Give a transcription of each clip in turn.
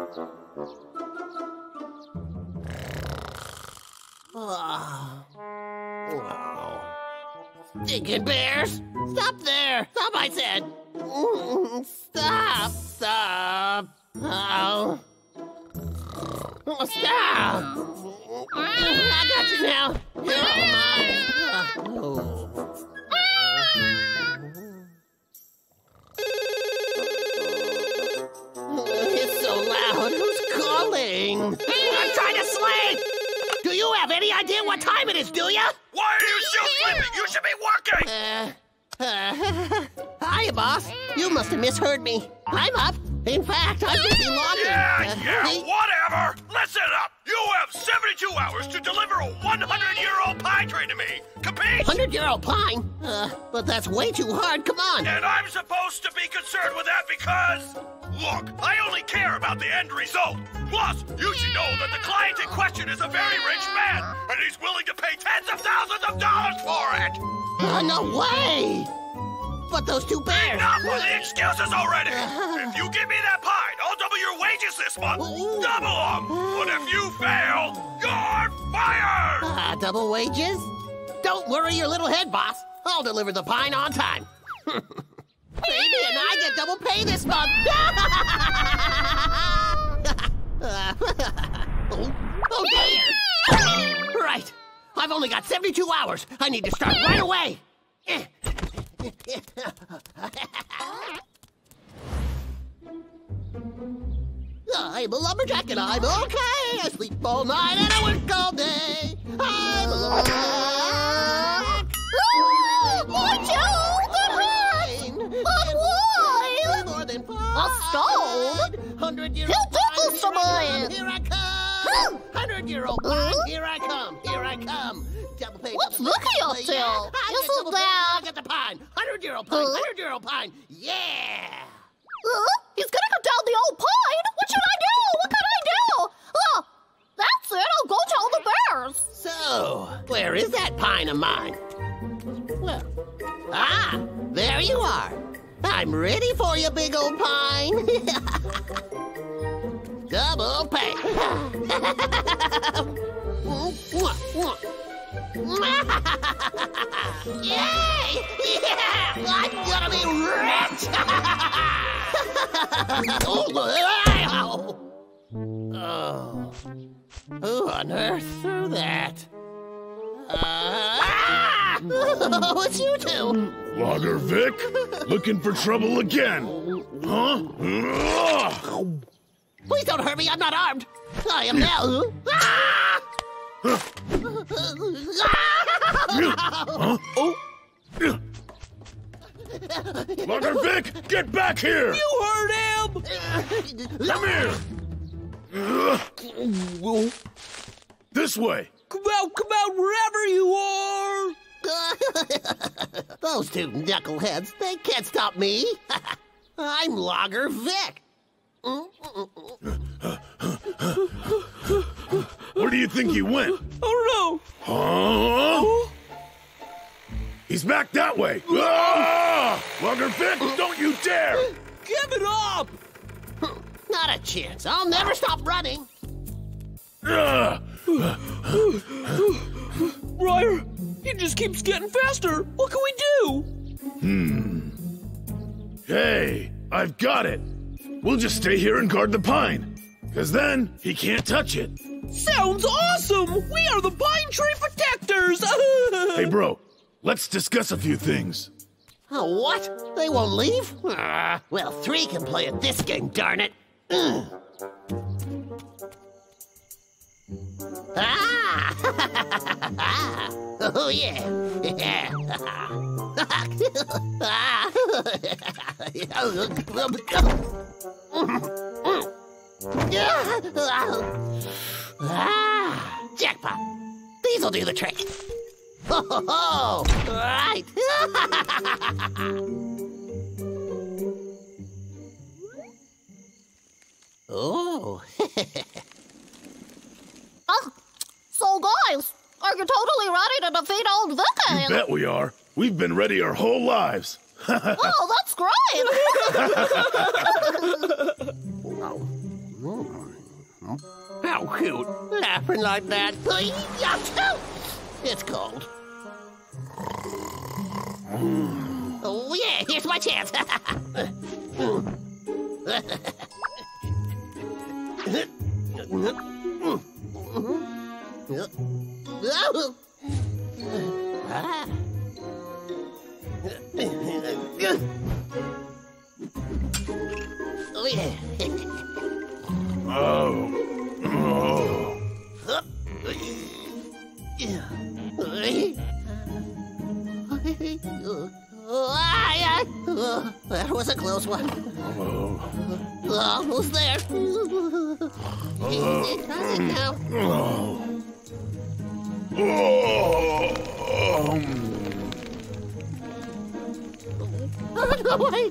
Stinking bears! Stop there! Stop, I said! Stop! Stop! Oh. Stop! I got you now! It's so loud. Who's calling? I'm trying to sleep! Do you have any idea what time it is, do you? Why are you still sleeping? You should be working! Hiya, boss. You must have misheard me. I'm up. In fact, I'm busy logging. Whatever! Listen up! You have 72 hours to deliver a 100-year-old pine tree to me! Capiche? 100-year-old pine? But that's way too hard. Come on. And I'm supposed to be concerned with that because... Look, I only care about the end result. Plus, you should know that the client in question is a very rich man, and he's willing to pay tens of thousands of dollars for it! No way! But those two bears... Enough with the excuses already! If you give me that pine, I'll double your wages this month! Double them! But if you fail, you're fired! Double wages? Don't worry your little head, boss. I'll deliver the pine on time. Baby and I get double pay this month. Oh, dear. Right. I've only got 72 hours. I need to start right away. I'm a lumberjack and I'm okay. I sleep all night and I work all day. I'm a lumberjack. My Joe, the rain! But why? More than A stone? 100-year-old He'll tickle pine, here I come. 100-year-old pine, here I come. Here I come. Double pay, What's double pay, looking double up pay, to? yeah. Isn't I that... get the pine. 100-year-old pine, 100-year-old pine. Yeah. He's gonna cut down the old pine! What should I do? What can I do? That's it, I'll go tell the bears! So, where is that pine of mine? Well, there you are. I'm ready for you, big old pine. Double pay. Yay! Yeah! I'm gonna be rich! Oh. Who on earth threw that? It's you two! Logger Vic? Looking for trouble again? Huh? Please don't hurt me, I'm not armed! I am now! Logger Vic, get back here! You heard him! Come here! This way! Come out, wherever you are! Those two knuckleheads, they can't stop me! I'm Logger Vic! Where do you think he went? I don't know! Huh? He's back that way! Logger Vic, don't you dare! Give it up! Not a chance. I'll never stop running. Briar, he just keeps getting faster. What can we do? Hey, I've got it. We'll just stay here and guard the pine. Because then, he can't touch it. Sounds awesome! We are the Pine Tree Protectors! Hey, bro, let's discuss a few things. Oh, what? They won't leave? Well, three can play at this game, darn it. Oh, yeah. Jackpot. These'll do the trick. Oh, right. Oh. So guys, are you totally ready to defeat old Vic? You bet we are. We've been ready our whole lives. Oh, that's great! How cute. Laughing like that. Achoo! It's cold. Oh, yeah, here's my chance. Oh, yeah. That was a close one. Almost there. No, wait.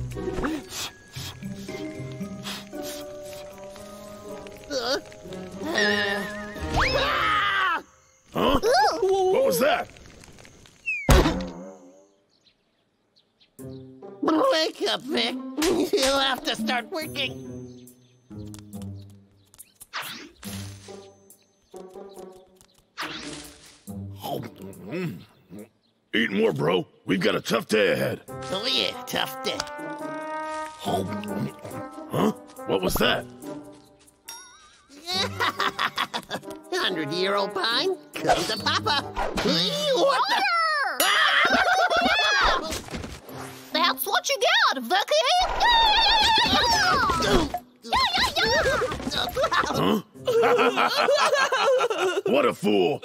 Huh? What was that? Wake up, Vic. You'll have to start working. Eat more, bro. We've got a tough day ahead. Oh, yeah, tough day. Huh? What was that? 100-year-old pine, come to Papa. What the? That's what you get, Vicky! Huh? What a fool!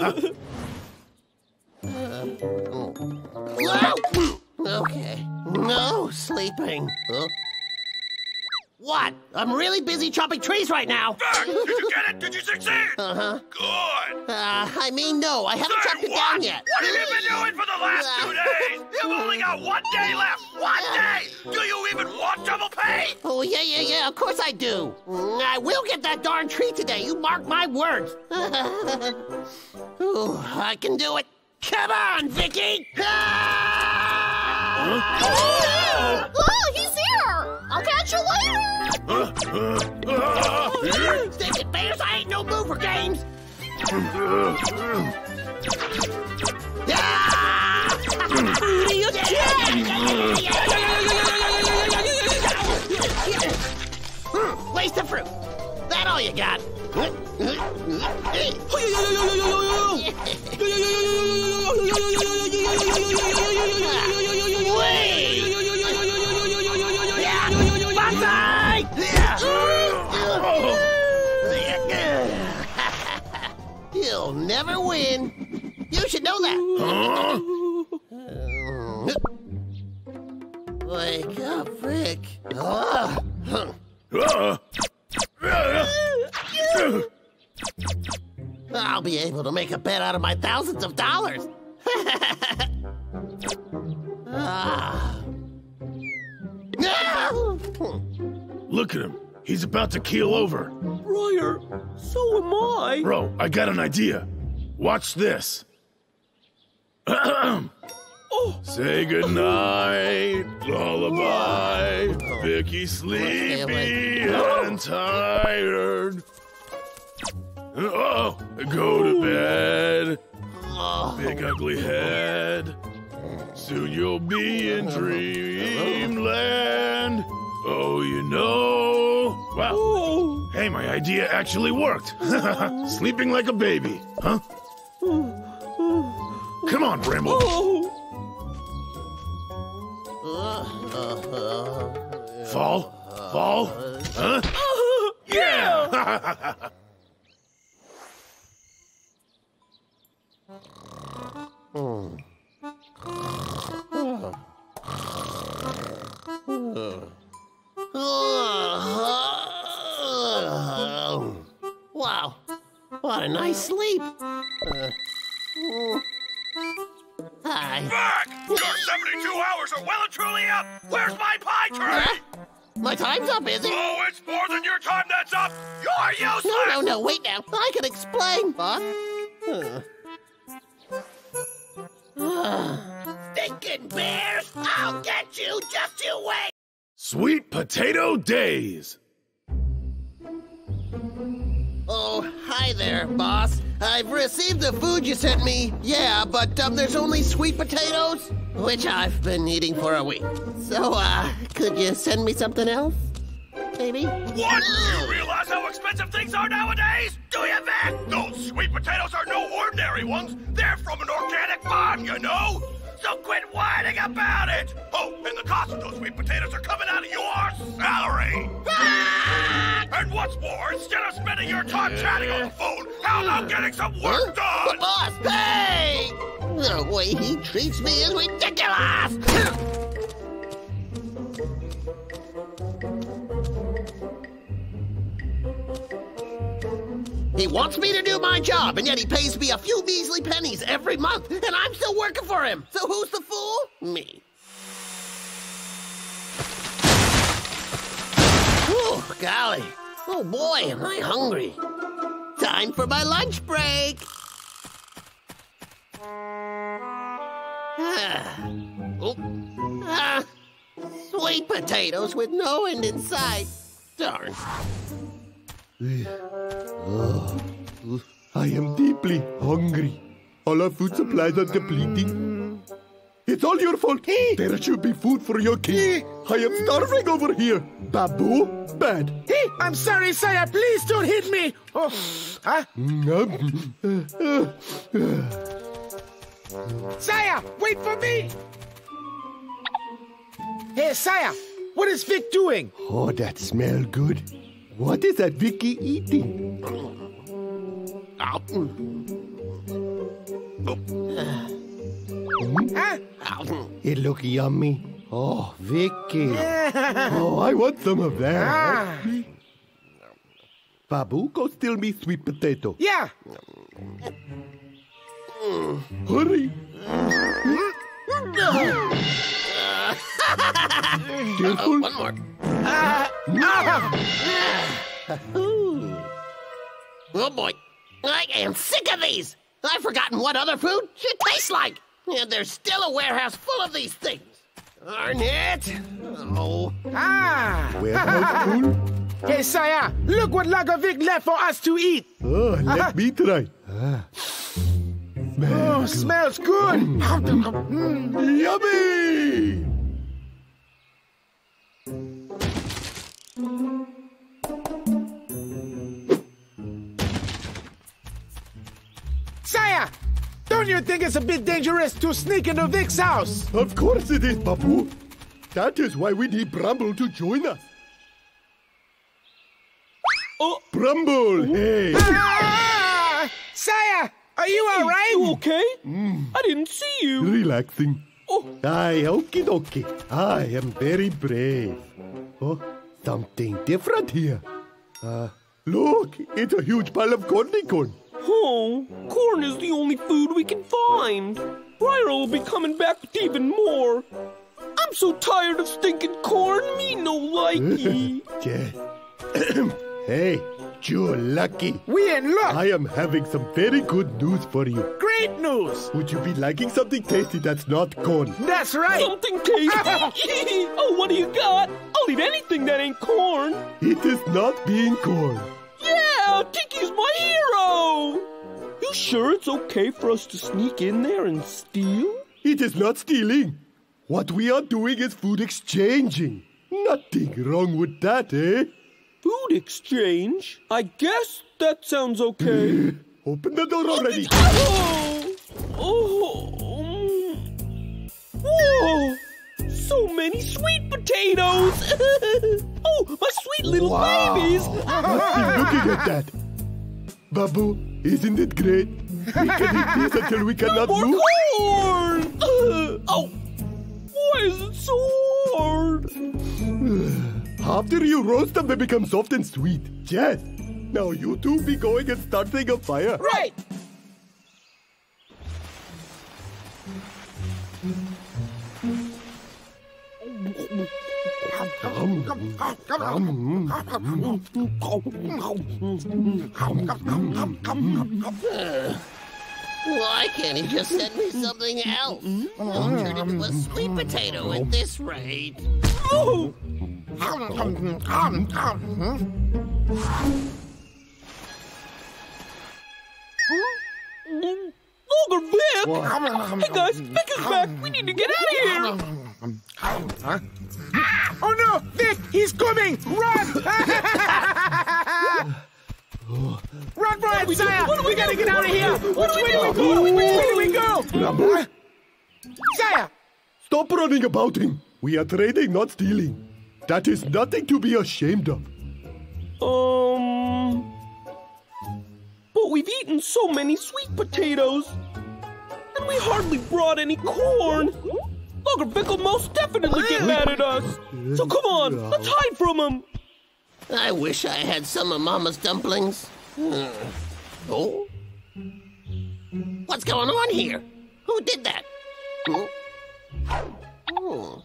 Okay, no sleeping. Huh? What? I'm really busy chopping trees right now. Vic, did you get it? Did you succeed? Uh-huh. Good. I mean, no, I haven't Say chopped it what? down yet. What have you been doing for the last 2 days? You've only got 1 day left. 1 day. Do you even want double pay? Oh, yeah, of course I do. I will get that darn tree today, you mark my words. Ooh, I can do it. Come on, Vicky! Oh, he's here! I'll catch you later! Stick it, Bears, I ain't no mover games! Fruity Waste of fruit. That all you got? You'll never win. You should know that. Wake up, Rick. I'll be able to make a bet out of my thousands of dollars. Look at him. He's about to keel over. Briar, so am I. Bro, I got an idea. Watch this. Say goodnight, lullaby. Vicky's sleepy and tired. Go to bed. Big ugly head. Soon you'll be in dreamland. Oh, you know. Wow. Hey, my idea actually worked. Sleeping like a baby, huh? Come on, Bramble. Fall? Huh? Yeah! Wow, what a nice sleep. Hi. Back! Your 72 hours are well and truly up! Where's my pie tray? My time's up, is it? Oh, it's more than your time that's up! You're useless! No, wait now. I can explain. Stinking bears! I'll get you, just you wait! Sweet potato days. Oh, hi there, boss. I've received the food you sent me. Yeah, but there's only sweet potatoes, which I've been eating for a week. So, could you send me something else? Maybe? What? You realize how expensive things are nowadays? Do you, Vic? Those sweet potatoes are no ordinary ones. They're from an organic farm, you know? So quit whining about it! Oh, and the cost of those sweet potatoes are coming out of your salary! Ah! And what's more, instead of spending your time chatting on the phone, how about getting some work done? Boss, hey! The way he treats me is ridiculous! He wants me to do my job, and yet he pays me a few measly pennies every month, and I'm still working for him. So who's the fool? Me. Oh, golly. Oh, boy, am I hungry. Time for my lunch break. Sweet potatoes with no end in sight. Darn. I am deeply hungry. All our food supplies are depleting. It's all your fault. There should be food for your king. I am starving over here. Babu, bad. Hey, I'm sorry, Saya. Please don't hit me. Oh, huh? Saya, wait for me. Hey, Saya, what is Vic doing? Oh, that smells good. What is that Vicky eating? Huh? It looks yummy. Oh, Vicky. Oh, I want some of that. Babu, go steal me sweet potato. Yeah. Hurry. Careful. One more. Oh, boy. I am sick of these. I've forgotten what other food should taste like. And there's still a warehouse full of these things. Darn it. Oh. Warehouse full? Hey, Saya, look what Lagovic left for us to eat. Oh, let me try. Oh, smells good. Yummy! Saya, don't you think it's a bit dangerous to sneak into Vic's house? Of course it is, Babu. That is why we need Bramble to join us. Oh, Bramble, hey! Saya, are you all right? you okay? I didn't see you. Relaxing. Oh, Aye, okie dokie. I am very brave. Oh, something different here. Look, it's a huge pile of corn. oh, corn is the only food we can find. Briar will be coming back with even more. I'm so tired of stinking corn, me no likey. Yes. Hey, you're lucky. We in luck. I am having some very good news for you. Great news. Would you be liking something tasty that's not corn? That's right. Something tasty. Oh, what do you got? I'll eat anything that ain't corn. It is not being corn. Yeah, Tiki's my hero. You sure it's okay for us to sneak in there and steal? It is not stealing. What we are doing is food exchanging. Nothing wrong with that, eh? Food exchange? I guess that sounds okay. Open the door already. Whoa! So many sweet potatoes! Oh, my sweet little babies! Must be looking at that. Babu, isn't it great? We can eat this until we cannot More move. corn! Oh, why is it so hard? After you roast them, they become soft and sweet. Yes. Now you two be going and starting a fire. Right. Why can't he just send me something else? I'll turn into a sweet potato at this rate. Vic! Hey guys, Vic is back! We need to get out of here! Oh no! Vic! He's coming! Run! Run for it, Saya! We gotta get out of here! Which way do we go? Which way do we go? Rambo, Saya! stop running about him. We are trading, not stealing. That is nothing to be ashamed of. But we've eaten so many sweet potatoes. And we hardly brought any corn. Uncle Vic will most definitely get mad at us. So come on, let's hide from him. I wish I had some of Mama's dumplings. Oh? What's going on here? Who did that? Oh.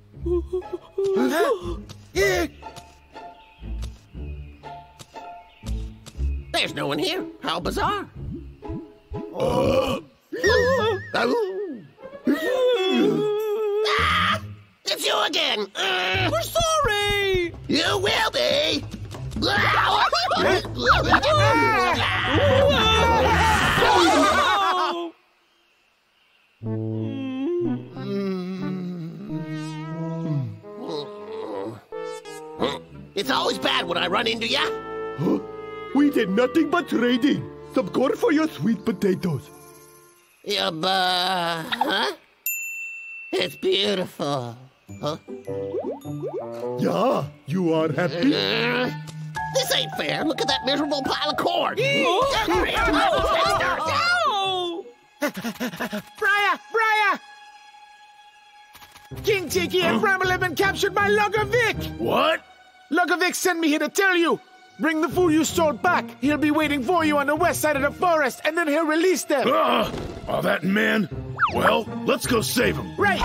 There's no one here. How bizarre. Ah, it's you again. We're sorry. You will be. It's always bad when I run into ya. Huh? We did nothing but trading. Some corn for your sweet potatoes. Yeah, huh? It's beautiful. Huh? Yeah, you are happy? This ain't fair. Look at that miserable pile of corn. Briar! King Tiki and Bramble have been captured by Lugovic! What? Lugovic sent me here to tell you. Bring the food you stole back. He'll be waiting for you on the west side of the forest, and then he'll release them. Oh, that man. Well, let's go save him. Right.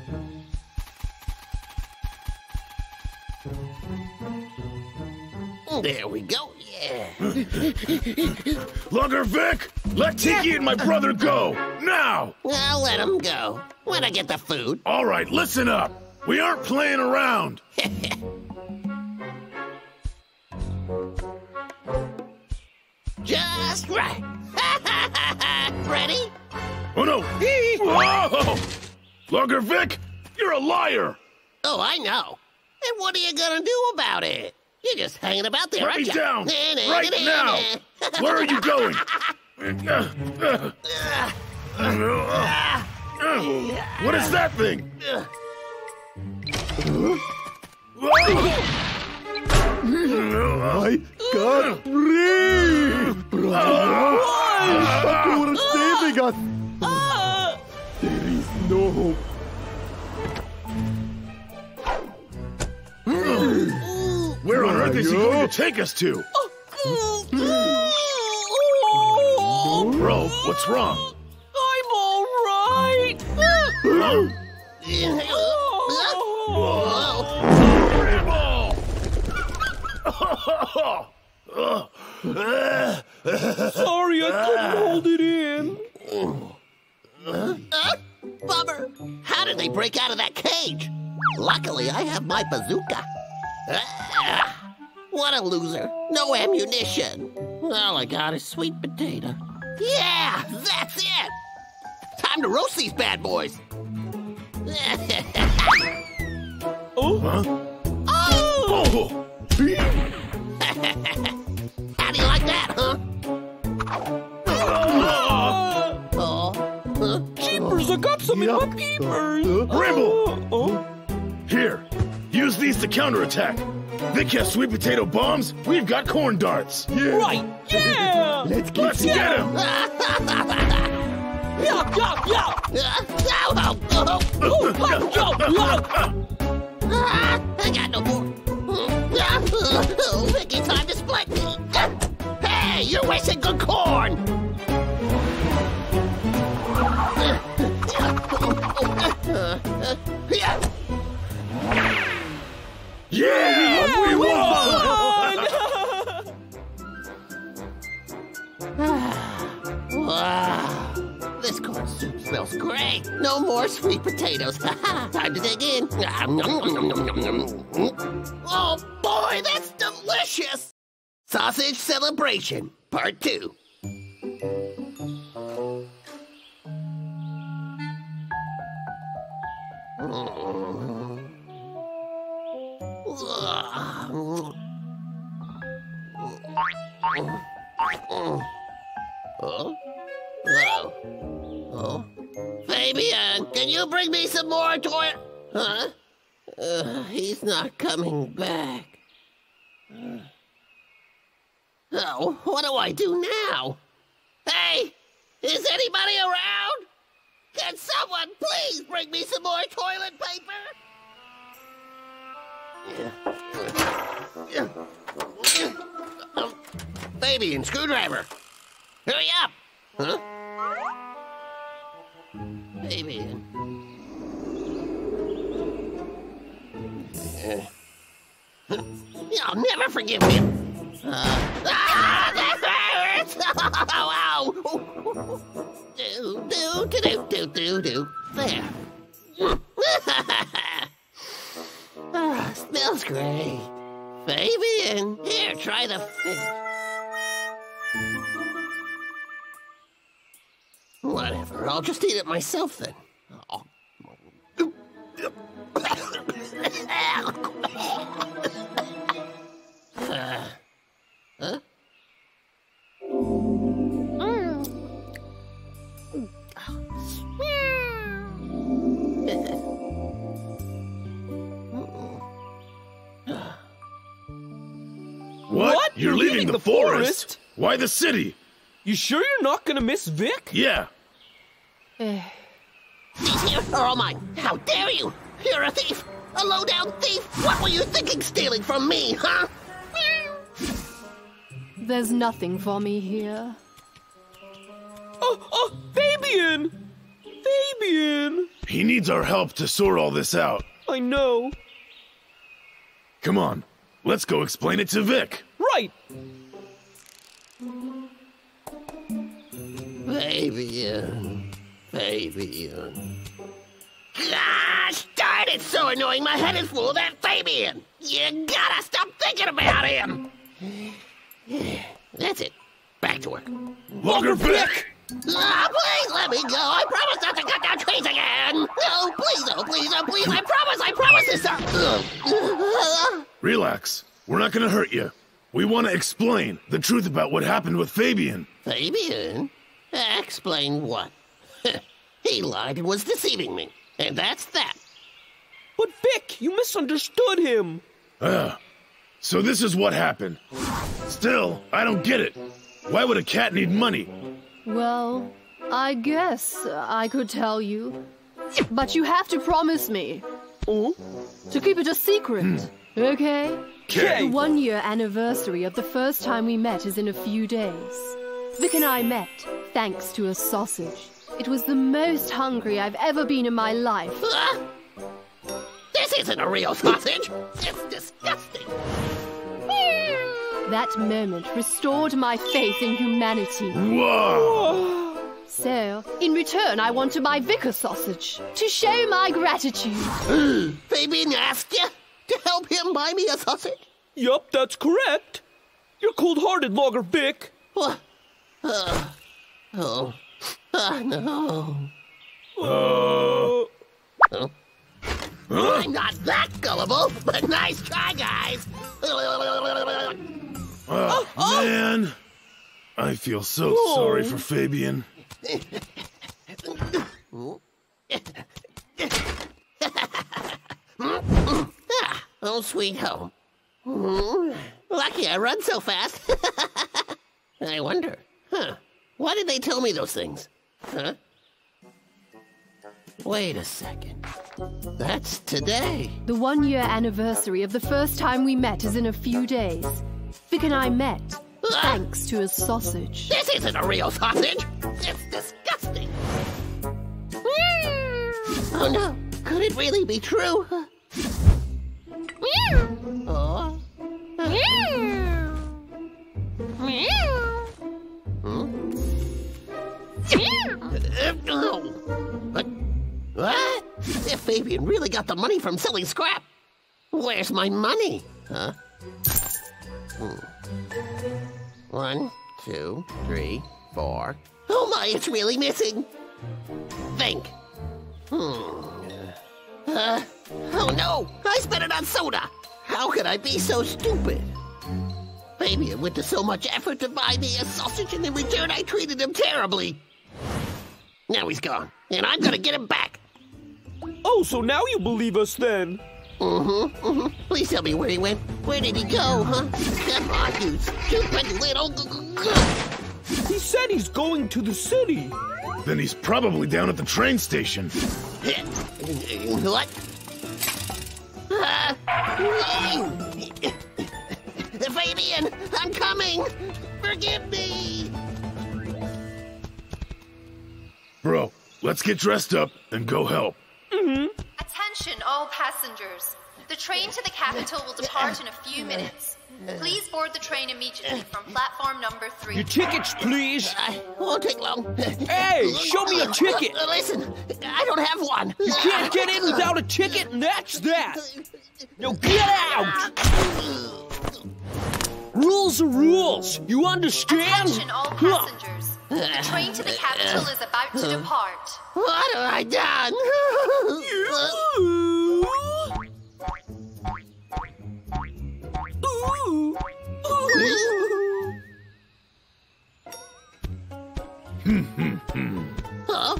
There we go. Yeah. Lugger Vic, let Tiki and my brother go. Now. I'll let him go when I get the food. All right, listen up. We aren't playing around. Just right. Ready? Oh, no. Whoa! Lugger Vic, you're a liar. Oh, I know. And what are you gonna do about it? You're just hanging about there, Put aren't me you? down right now. Where are you going? What is that thing? I can't breathe! Brother! I thought you were saving us! There is no hope. Where on earth is he going to take us to? Bro, what's wrong? I'm all right. Sorry, I couldn't hold it in. Bummer. How did they break out of that cage? Luckily, I have my bazooka. What a loser. No ammunition. All I got is sweet potato. Yeah, that's it. Time to roast these bad boys. Oh? Huh? Oh! How do you like that, huh? Jeepers, I got some in my peepers. Bramble! Here, use these to counterattack. Vic has sweet potato bombs. We've got corn darts. Yeah. Right, yeah! Let's get him! Yuck, yuck, yuck! I got no more. Vicky, time to split me. Hey, you're wasting good corn. Yeah, we won! Wow, this corn soup smells great. No more sweet potatoes. Time to dig in. Oh boy, that's delicious. Sausage Celebration, Part 2. Fabian, can you bring me some more toilet? Huh? He's not coming back. Oh, what do I do now? Hey, is anybody around? Can someone please bring me some more toilet paper? Fabian, screwdriver. Hurry up. Huh? Fabian. I'll never forgive him. That hurts! Ow! Do. There. Smells great. Fabian, here, try the fish. Whatever, I'll just eat it myself then. Oh. Huh? What? You're leaving the forest? Why the city? You sure you're not gonna miss Vic? Yeah. He's here, or am I? How dare you? You're a thief! A low-down thief! What were you thinking stealing from me, huh? There's nothing for me here. Oh, Fabian! Fabian! He needs our help to sort all this out. I know. Come on, let's go explain it to Vic. Right! Fabian. Gosh darn, it's so annoying. My head is full of that Fabian. You gotta stop thinking about him. That's it. Back to work. Logger Vic! Please let me go. I promise not to cut down trees again. Oh, please. I promise this time. Relax. We're not gonna hurt you. We want to explain the truth about what happened with Fabian. Fabian? Explain what? He lied and was deceiving me. And that's that. But Vic, you misunderstood him. So this is what happened. Still, I don't get it. Why would a cat need money? Well, I guess I could tell you. But you have to promise me. Oh? To keep it a secret, okay? Okay. The 1-year anniversary of the first time we met is in a few days. Vic and I met, thanks to a sausage. It was the most hungry I've ever been in my life. This isn't a real sausage. It's disgusting. That moment restored my faith in humanity. Whoa! So, in return, I want to buy Vic a sausage to show my gratitude. Fabian asked you to help him buy me a sausage? Yup, that's correct. You're cold-hearted, Logger Vic. What? No. I'm not that gullible, but nice try, guys. Man. I feel so sorry for Fabian. Oh, sweet home. Lucky I run so fast. I wonder, why did they tell me those things? Huh? Wait a second. That's today. The 1-year anniversary of the first time we met is in a few days. Vic and I met, thanks to a sausage. This isn't a real sausage. It's disgusting. Oh no, could it really be true? Oh. What? If Fabian really got the money from selling scrap, where's my money? Huh? 1, 2, 3, 4. Oh my, it's really missing. Think. Oh no! I spent it on soda! How could I be so stupid? Fabian went to so much effort to buy me a sausage, and in return I treated him terribly. Now he's gone, and I'm gonna get him back. Oh, so now you believe us then? Please tell me where he went. Where did he go, huh? Come on, you stupid little... He said he's going to the city. Then he's probably down at the train station. What? Fabian, I'm coming! Forgive me! Bro, let's get dressed up and go help. Attention, all passengers. The train to the capital will depart in a few minutes. Please board the train immediately from platform number 3. Your tickets, please. Won't take long. Hey, show me a ticket. Listen, I don't have one. You can't get in without a ticket, and that's that. Now get out! Rules are rules. You understand? Attention, all passengers. The train to the capital is about to depart. What have I done? Huh?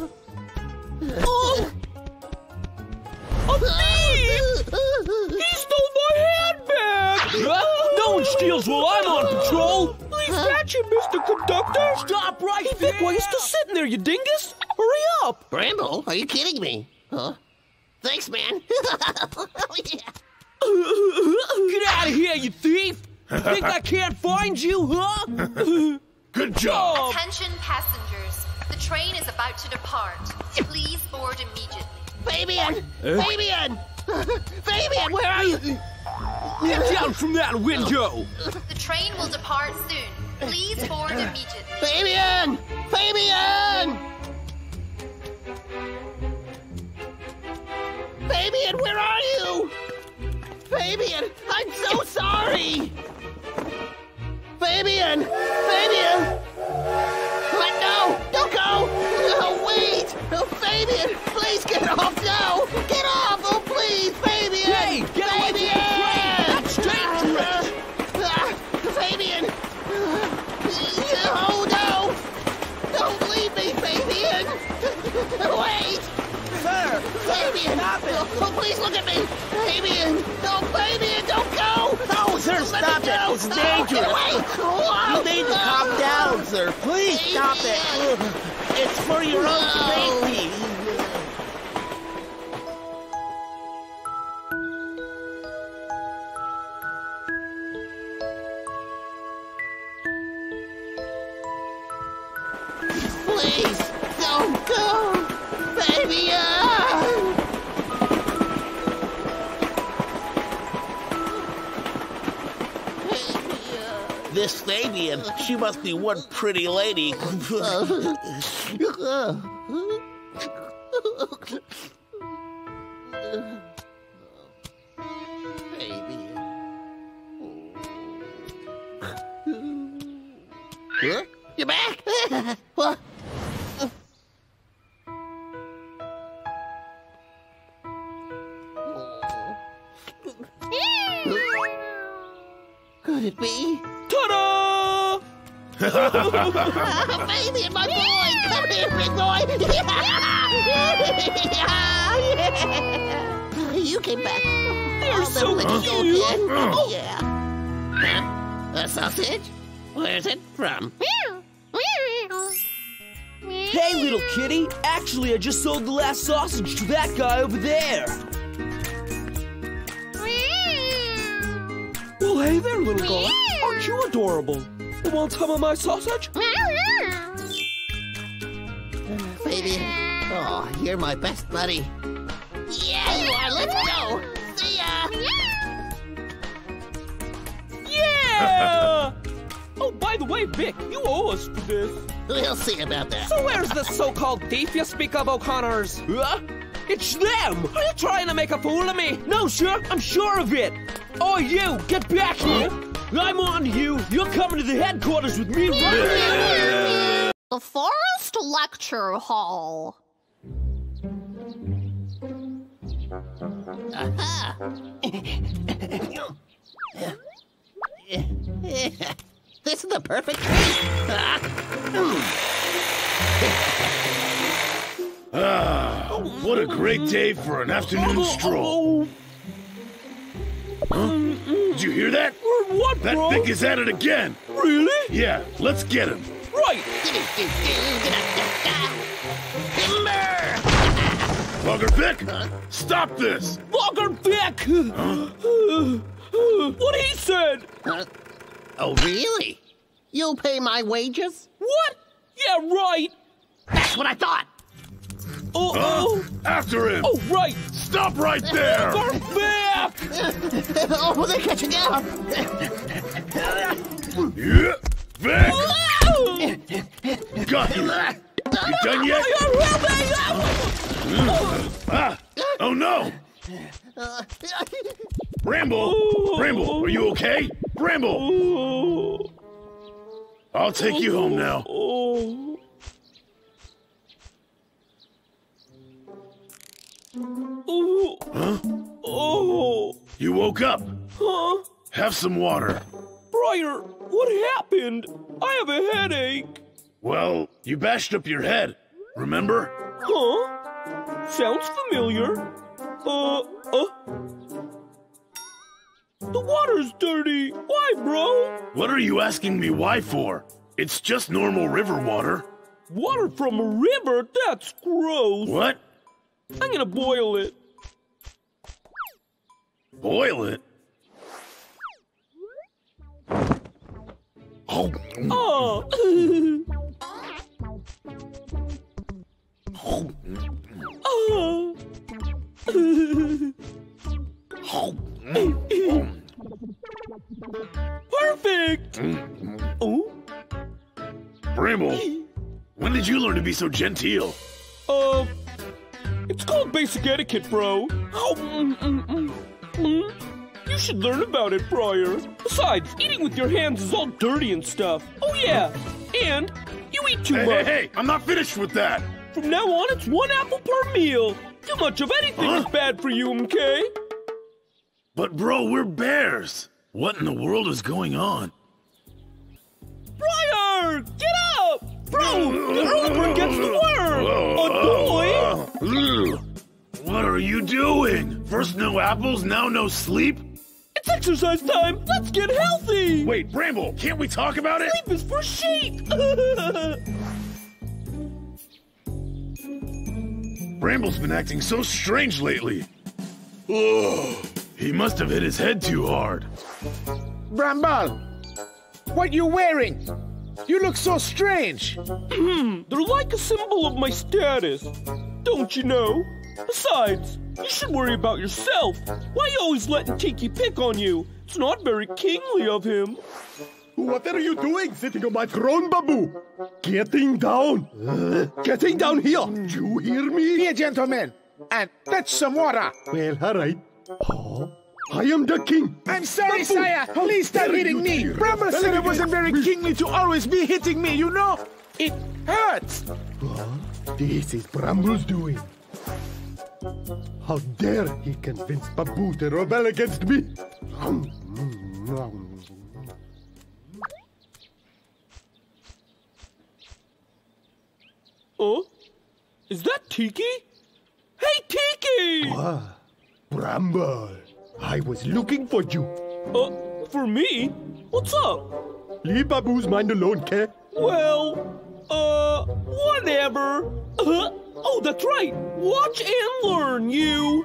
A thief! He stole my handbag! No one steals while I'm on patrol! Please catch him, Mr. Conductor! Stop right there! Vic, why are you still sitting there, you dingus? Hurry up! Bramble, are you kidding me? Huh? Thanks, man. Get out of here, you thief! Think I can't find you, huh? Good job! Attention, passengers. The train is about to depart. Please board immediately. Fabian! Fabian! Fabian, where are you? Get down from that window! The train will depart soon. Please board immediately. Fabian! Fabian! Fabian, where are you? Fabian, I'm so sorry! Fabian! Fabian! What? No! Don't go! No, wait! Oh, Fabian! Please get off! No! Get off! Oh, please! Fabian! Hey! Get away from the train! That's dangerous! Fabian! Oh, no! Don't leave me, Fabian! Wait! Sir! Fabian! Stop it! Oh, please look at me! Fabian! No, Fabian! Don't go! No, sir, stop it! It's dangerous! Get away! Whoa. You need to calm down, sir. Please stop it. It's for your own safety. Please, don't go! Fabian! This Fabian, she must be one pretty lady. Huh? You're back? What? Could it be? Ta-da! Fabian, my boy! Come here, big boy! You came back. You're so cute! cute. Yeah. Huh? A sausage? Where's it from? Hey, little kitty. Actually, I just sold the last sausage to that guy over there. Well, hey there, little guy. Aren't you adorable? You want some of my sausage? Fabian, oh, you're my best buddy. Yeah, you are. Let's go. See ya. Yeah! Oh, by the way, Vic, you owe us for this. We'll see about that. So where's the so-called thief you speak of, O'Connors? Huh? It's them! Are you trying to make a fool of me? No, sir, I'm sure of it. Oh, you, get back here! I'm on to you. You're coming to the headquarters with me right now. The Forest Lecture Hall. Aha! This is the perfect treat. What a great day for an afternoon stroll. Huh? Did you hear that? What, That bro? Vic is at it again. Really? Yeah, let's get him. Right. Logger Vic, stop this. Logger Vic! What he said? Oh, really? You'll pay my wages? What? Yeah, right. That's what I thought. Uh-oh. After him. Oh, right. Stop right there. Logger Vic! Oh, they're catching up. Yeah, Vic. Got you. You done yet? Oh no! Bramble! Bramble, are you okay? Bramble! I'll take you home now. Huh? You woke up. Huh? Have some water. Briar, what happened? I have a headache. Well, you bashed up your head, remember? Huh? Sounds familiar. The water's dirty. Why, bro? What are you asking me why for? It's just normal river water. Water from a river? That's gross. What? I'm gonna boil it. Boil it? Oh. Perfect! Oh? Bramble, when did you learn to be so genteel? It's called basic etiquette, bro. You should learn about it, Briar. Besides, eating with your hands is all dirty and stuff. Oh, yeah. And you eat too much. Hey, I'm not finished with that. From now on, it's 1 apple per meal. Too much of anything is bad for you, MK. But bro, we're bears. What in the world is going on? Briar, get up! Bro, the earthworm gets to work! Boy! What are you doing? First no apples, now no sleep? It's exercise time! Let's get healthy! Wait, Bramble, can't we talk about it? Sleep is for sheep! Bramble's been acting so strange lately. Ugh, he must have hit his head too hard. Bramble, what you wearing? You look so strange. They're like a symbol of my status. Don't you know? Besides, you should worry about yourself. Why you always letting Tiki pick on you? It's not very kingly of him. What are you doing sitting on my throne, Babu? Getting down. Getting down here. Do you hear me? Here, gentlemen, and fetch some water. Well, all right. Oh, I am the king. I'm sorry, Babu, sire. how Please stop dare hitting you, me. dear. Bramble said it wasn't very kingly to always be hitting me, you know? It hurts. This is Bramble's doing. How dare he convince Babu to rebel against me? Oh? Is that Tiki? Hey, Tiki! Bramble, I was looking for you. For me? What's up? Leave Babu's mind alone, okay? Well, whatever. Oh, that's right. Watch and learn, you.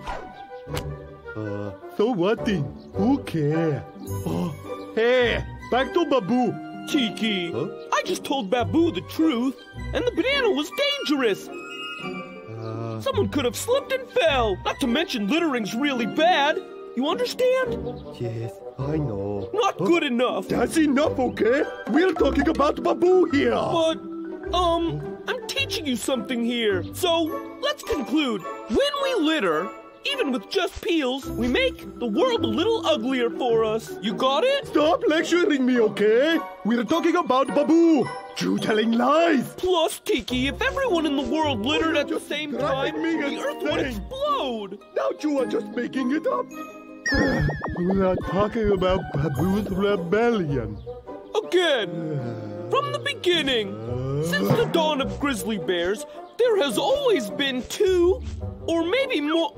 So what then? Who cares? Oh, hey, back to Babu. Tiki, I just told Babu the truth, and the banana was dangerous. Someone could have slipped and fell. Not to mention littering's really bad. You understand? Yes, I know. Not good enough. That's enough, okay? We're talking about Babu here. But, I'm teaching you something here. So, let's conclude. When we litter, even with just peels, we make the world a little uglier for us. You got it? Stop lecturing me, okay? We're talking about Babu. You telling lies. Plus, Tiki, if everyone in the world littered at the just same driving time, me the Earth would insane. explode. Now you are just making it up. We are talking about Babu's rebellion. Again, from the beginning, since the dawn of grizzly bears, there has always been 2, or maybe more.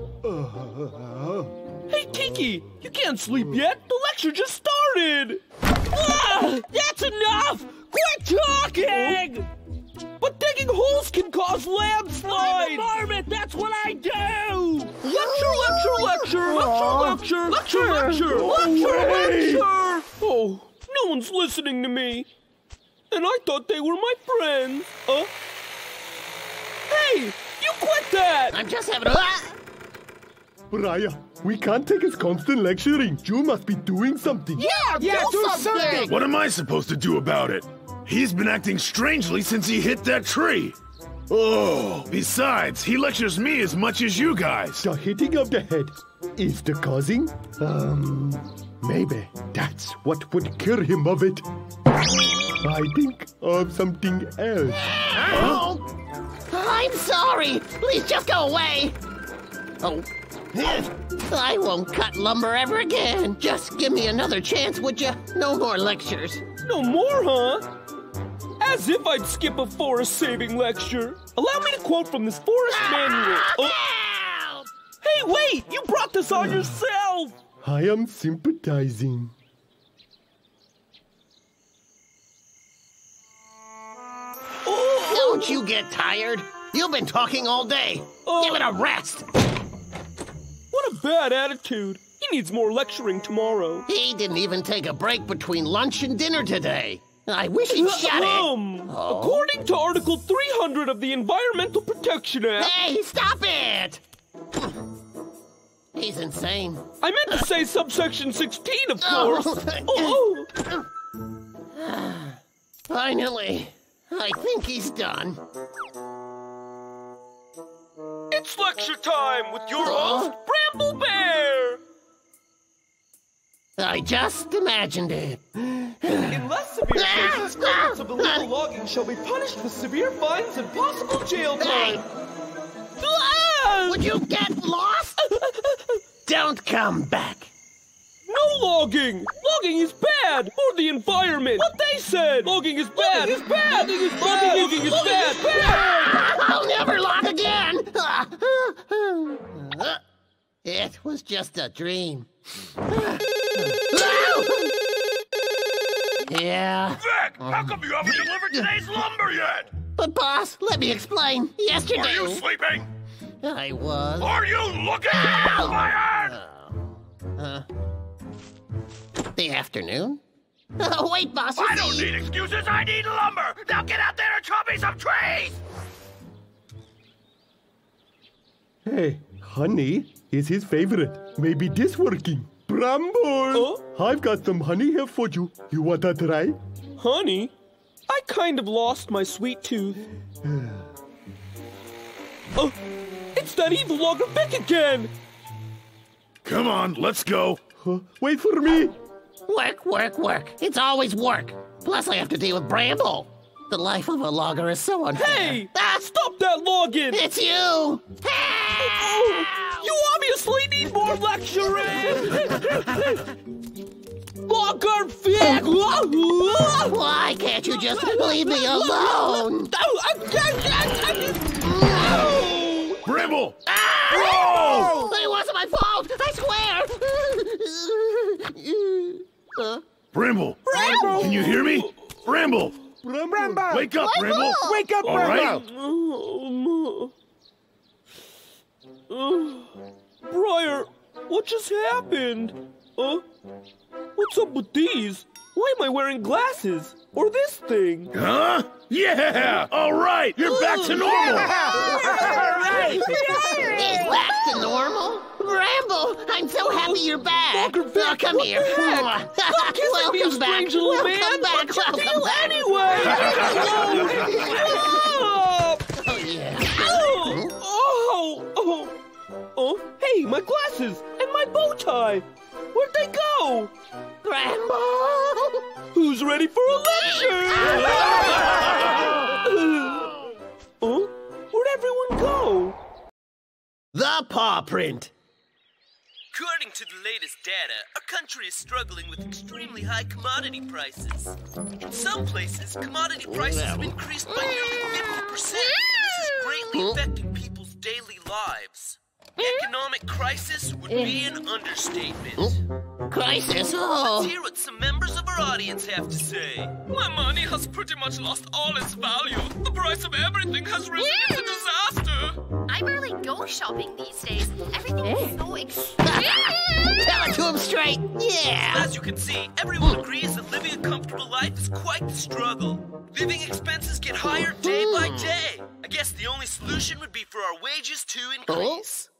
Hey, Tiki, you can't sleep yet. The lecture just started. That's enough! Quit talking! But digging holes can cause landslides! I'm a marmot, that's what I do! Lecture! Oh, no one's listening to me. And I thought they were my friends. Hey, you quit that! I'm just having a... Raya, we can't take his constant lecturing. You must be doing something. Yeah, do something! What am I supposed to do about it? He's been acting strangely since he hit that tree. Oh, besides, he lectures me as much as you guys. The hitting of the head is the causing? Maybe that's what would cure him of it. I think of something else. Ow! I'm sorry. Please just go away. Oh, I won't cut lumber ever again. Just give me another chance, would you? No more lectures. No more, huh? As if I'd skip a forest-saving lecture. Allow me to quote from this forest manual. Help! Hey, wait! You brought this on yourself! I am sympathizing. Don't you get tired? You've been talking all day. Give it a rest. What a bad attitude. He needs more lecturing tomorrow. He didn't even take a break between lunch and dinner today. I wish he'd shut it. According to Article 300 of the Environmental Protection Act... Hey, stop it! He's insane. I meant to say subsection 16, of course. Oh. Finally, I think he's done. It's lecture time with your host, Bramble Bear! I just imagined it. In less severe cases, students of illegal logging shall be punished with severe fines and possible jail time. Would you get lost? Don't come back. No logging! Logging is bad! For the environment! What they said! Logging is bad! Logging is bad! Logging is bad! Logging is bad! I'll never log again! It was just a dream. Yeah. Vic, how come you haven't delivered today's lumber yet? But boss, let me explain. Yesterday... Were you sleeping? I was... Are you looking inspired? The afternoon? Oh, wait, boss, you I don't see... need excuses, I need lumber! Now get out there and chop me some trees! Hey, honey is his favorite. Maybe this working. Bramble! I've got some honey here for you. You want to try? Honey? I kind of lost my sweet tooth. It's that evil logger Vic again! Come on, let's go. Wait for me. Work, work, work. It's always work. Plus, I have to deal with Bramble. The life of a logger is so unfair. Hey! Stop that logging! It's you! You obviously need more lecturing! Logger Vic! Why can't you just leave me alone? Bramble! Oh! It wasn't my fault! I swear! Bramble! Bramble! Can you hear me? Bramble! Bramble! Wake up, Bramble! Wake up, All Bramble! right? Briar, what just happened? What's up with these? Why am I wearing glasses? Or this thing? Huh? Yeah! All right! You're back to normal! He's back to normal? Bramble, I'm so happy you're back. Oh, come here. Welcome back. Welcome back. Welcome back. Anyway! Oh, yeah. Hey, my glasses and my bow tie. Where'd they go? Grandma! Who's ready for a lecture? Huh? Where'd everyone go? The paw print. According to the latest data, our country is struggling with extremely high commodity prices. In some places, commodity prices have increased by nearly 50%. This is greatly affecting people's daily lives. Economic crisis would be an understatement. Crisis? Let's Oh. hear what some members of our audience have to say. My money has pretty much lost all its value. The price of everything has risen. It's a disaster. I barely go shopping these days. Everything is so expensive. Tell it to him straight. Yeah. As you can see, everyone agrees that living a comfortable life is quite the struggle. Living expenses get higher day by day. I guess the only solution would be for our wages to increase.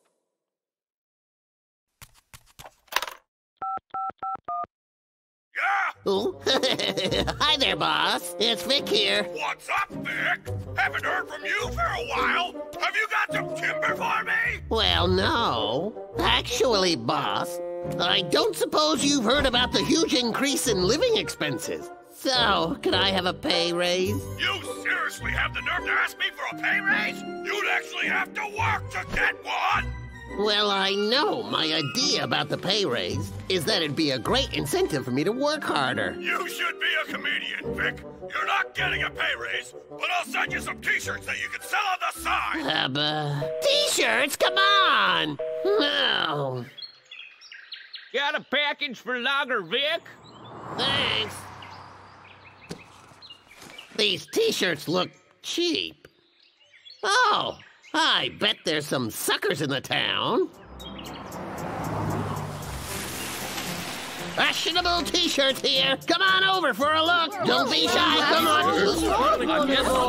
Yeah? Oh. Hi there, boss. It's Vic here. What's up, Vic? Haven't heard from you for a while. Have you got some timber for me? Well, no. Actually, boss, I don't suppose you've heard about the huge increase in living expenses. So, could I have a pay raise? You seriously have the nerve to ask me for a pay raise? You'd actually have to work to get one. Well, I know my idea about the pay raise is that it'd be a great incentive for me to work harder. You should be a comedian, Vic. You're not getting a pay raise, but I'll send you some t-shirts that you can sell on the side. T-shirts? Come on! No. Got a package for Lager Vic? Thanks. These t-shirts look cheap. Oh, I bet there's some suckers in the town. Fashionable t-shirts here. Come on over for a look. Don't be shy. Come on.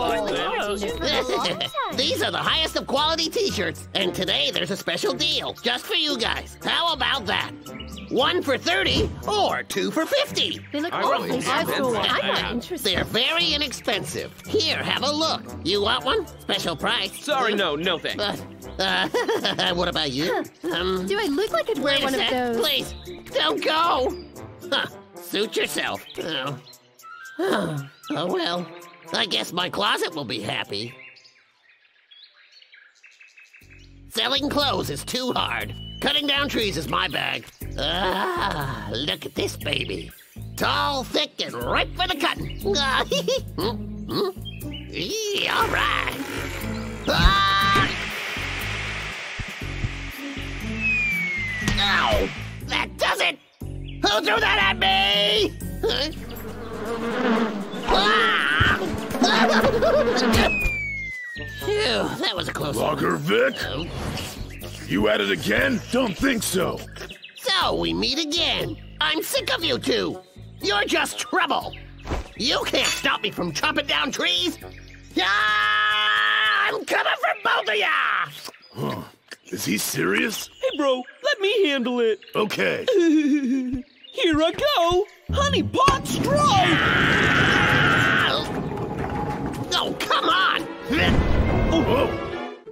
These are the highest of quality t-shirts. And today there's a special deal just for you guys. How about that? 1 for 30 or 2 for 50. They look awful. I'm not interested. They're very inexpensive. Here, have a look. You want one? Special price. Sorry, no thanks. What about you? Do I look like I'd wear Wait a one of sec, those? please. Don't go. Huh, suit yourself. Oh. Oh, well. I guess my closet will be happy. Selling clothes is too hard. Cutting down trees is my bag. Look at this baby. Tall, thick, and ripe for the cutting. All right. Ow! That does it! Who threw that at me? Phew, that was a close one. Lager Vic? You at it again? Don't think so. So, we meet again. I'm sick of you two. You're just trouble. You can't stop me from chopping down trees. I'm coming for both of ya! Huh. Is he serious? Hey, bro, let me handle it. Okay. Here I go. Honey pot strike! Oh, come on! Oh.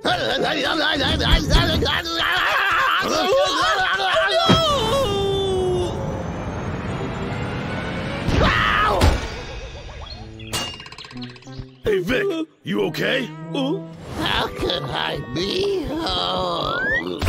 Hey, Vic, you okay? How could I be home?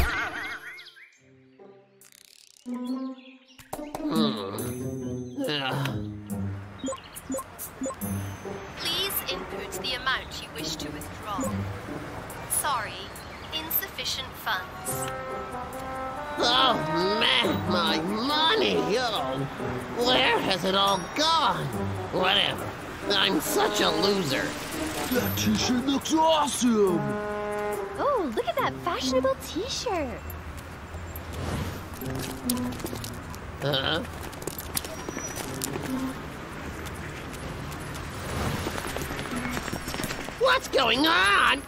Please input the amount you wish to withdraw. Sorry, insufficient funds. Oh, man, my money! Oh, where has it all gone? Whatever. I'm such a loser. That t-shirt looks awesome! Oh, look at that fashionable t-shirt. What's going on?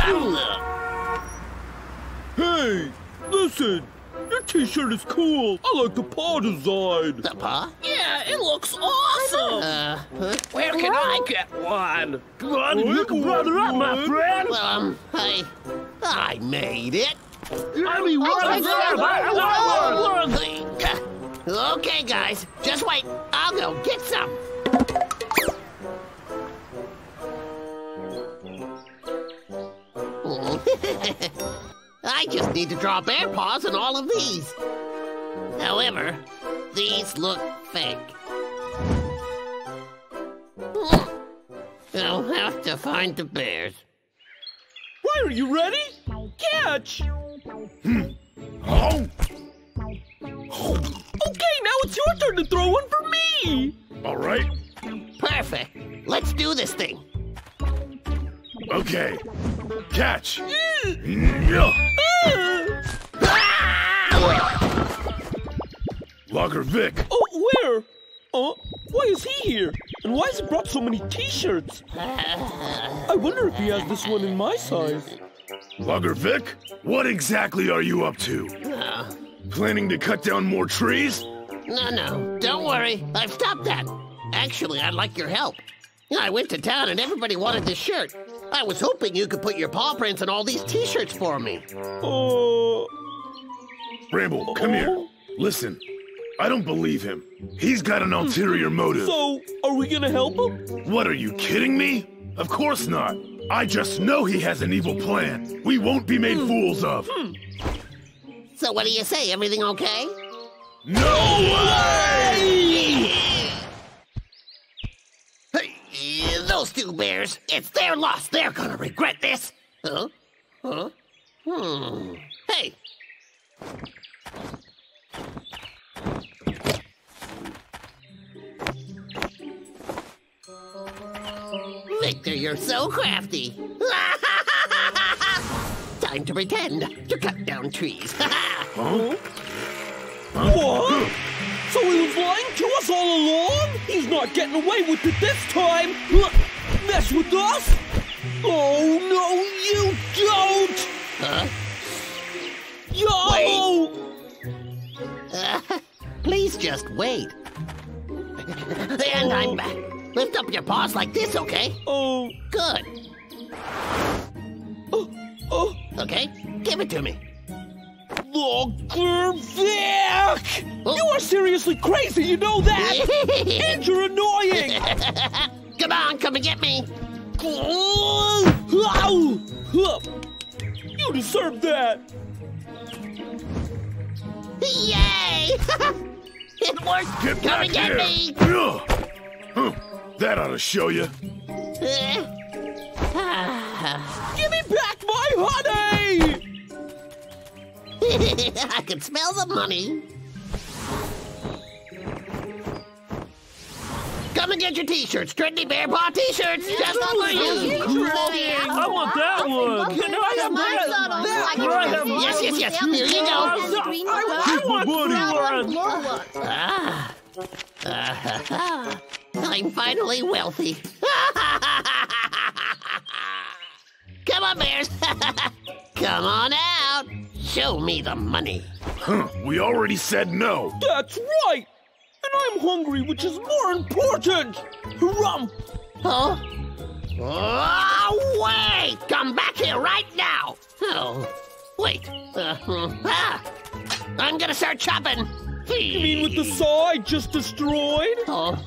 Hey, listen. Your t-shirt is cool. I like the paw design. The paw? Yeah, it looks awesome. Where can I get one? Come on, you can brother up, my friend! Well, I made it. Okay, guys, just wait. I'll go get some. I just need to draw bear paws on all of these. However, these look fake. I'll have to find the bears. Right, are you ready? Catch! Oh! Okay, now it's your turn to throw one for me! All right. Perfect. Let's do this thing. Okay. Catch. Yeah. Logger Vic. Oh, where? Why is he here? And why has he brought so many t-shirts? I wonder if he has this one in my size. Logger Vic, what exactly are you up to? Planning to cut down more trees? No, don't worry. I've stopped that. Actually, I'd like your help. I went to town and everybody wanted this shirt. I was hoping you could put your paw prints on all these t-shirts for me. Rambo, come here. Listen, I don't believe him. He's got an ulterior motive. So, are we gonna help him? What, are you kidding me? Of course not. I just know he has an evil plan. We won't be made fools of. So what do you say? Everything okay? No way! Hey, those two bears, it's their loss. They're gonna regret this. Hey. Victor, you're so crafty. Time to pretend to cut down trees. What? So he was lying to us all along? He's not getting away with it this time! Mess with us? Oh, no, you don't! Huh? Yo! Please just wait. And I'm back. Lift up your paws like this, okay? Oh. Good. Okay, give it to me. Logger Vic! You are seriously crazy, you know that? And you're annoying! Come on, come and get me. You deserve that! Yay! It worked! Get Come back and get here. me! That ought to show you. Give me back my honey! I can smell the money. Come and get your t-shirts. Trendy Bear Paw t-shirts. Just for you. I want that one. Can I have that? Yes. Here you go. I want one. I'm finally wealthy. Come on, bears. Come on out. Show me the money. We already said no. That's right. And I'm hungry, which is more important. Rump. Huh? Oh, wait! Come back here right now. Oh, wait. I'm gonna start chopping. You mean with the saw I just destroyed? Oh.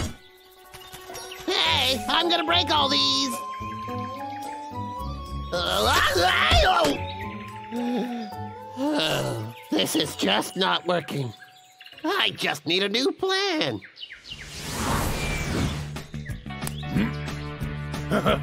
Hey, I'm gonna break all these. Oh, this is just not working. I just need a new plan. Huh?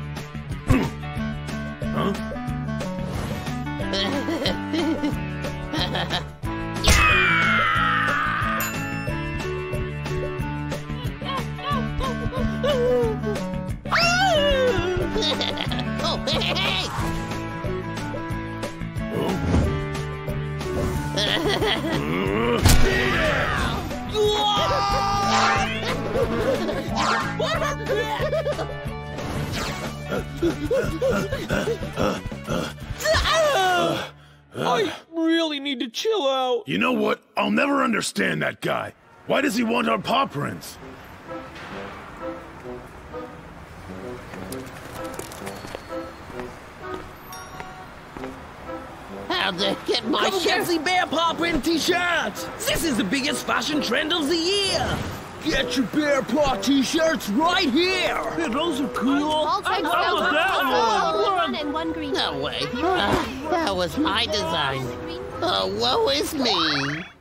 Oh, hey! I really need to chill out. You know what? I'll never understand that guy. Why does he want our paw prints? out there, get my Come shirt. get the Bear Paw print t-shirts! This is the biggest fashion trend of the year! Get your Bear Paw t-shirts right here! Yeah, those are cool! I'll take one and one green. No way. That was my design. Oh, woe is me.